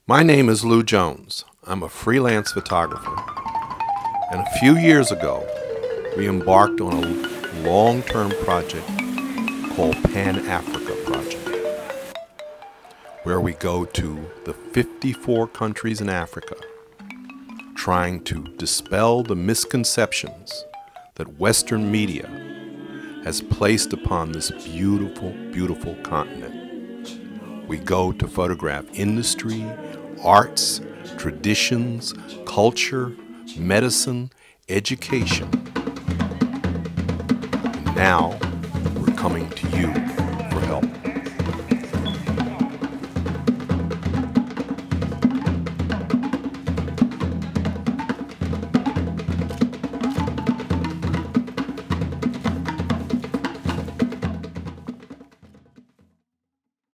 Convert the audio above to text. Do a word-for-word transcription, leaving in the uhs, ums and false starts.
My name is Lou Jones. I'm a freelance photographer. And a few years ago, we embarked on a long-term project called panafricaproject, where we go to the fifty-four countries in Africa, trying to dispel the misconceptions that Western media has placed upon this beautiful, beautiful continent. We go to photograph industry, arts, traditions, culture, medicine, education. And now